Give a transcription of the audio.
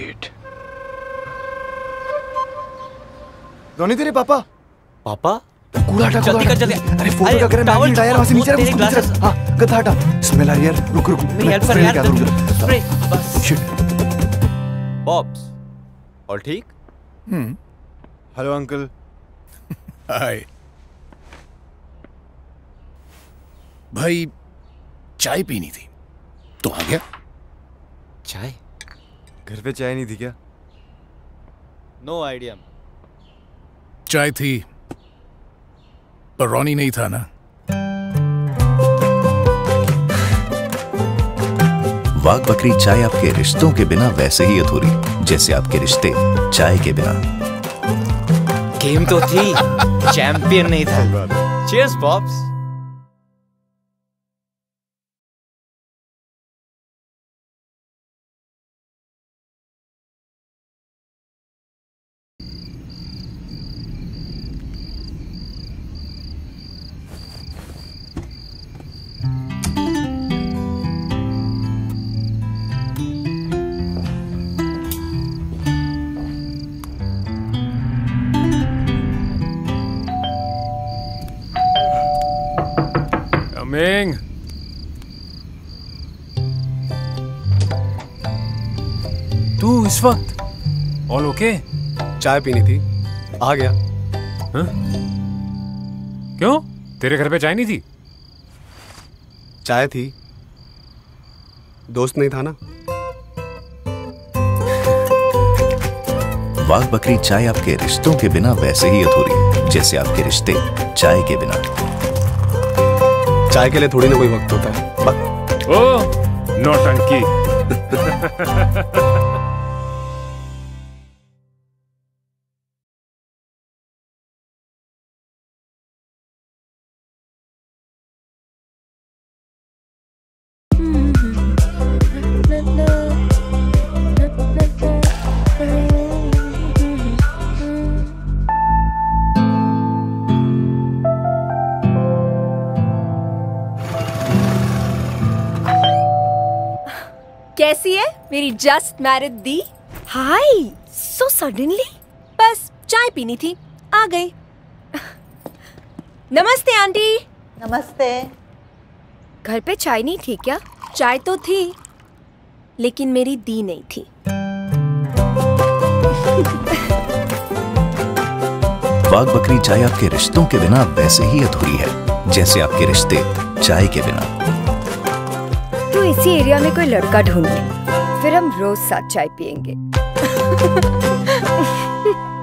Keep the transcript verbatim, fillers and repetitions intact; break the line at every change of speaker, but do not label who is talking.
Shit.
रोनी तेरे पापा।
पापा?
कूड़ा हटा,
जल्दी कर जल्दी।
अरे फोटो का करे मैगी टायर वहां से नीचे रख, उसको नीचे रख। हाँ गद्दा हटा। स्मेल आ रही है यार, रुक रुक।
नहीं हेल्प कर यार। स्प्रे बस।
शिट।
पॉप्स और ठीक?
हम्म। Hello uncle.
हाय भाई, चाय पीनी थी तो आ गया।
चाय?
घर पे चाय नहीं थी क्या?
No idea.
चाय थी पर रोनी नहीं था ना।
वाघ बकरी चाय आपके रिश्तों के बिना वैसे ही अधूरी जैसे आपके रिश्ते चाय के बिना।
गेम तो थी, चैंपियन नहीं था। Cheers pops.
कमिंग। तू इस वक्त? All okay?
चाय पीनी थी, आ गया।
हाँ? क्यों? तेरे घर पे चाय नहीं थी?
चाय थी, दोस्त नहीं था ना।
वाघ बकरी चाय आपके रिश्तों के बिना वैसे ही अधूरी जैसे आपके रिश्ते चाय के बिना।
चाय के लिए थोड़ी ना कोई वक्त होता है। बस।
ओ नौटंकी।
कैसी है मेरी जस्ट मैरिड दी? Hi, so suddenly. बस चाय पीनी थी, आ गई। नमस्ते आंटी।
नमस्ते।
घर पे चाय नहीं थी क्या? चाय तो थी, लेकिन मेरी दी नहीं थी।
वाघ बकरी चाय आपके रिश्तों के बिना वैसे ही अधूरी है जैसे आपके रिश्ते चाय के बिना।
तो इसी एरिया में कोई लड़का ढूंढ ले, फिर हम रोज साथ चाय पियेंगे।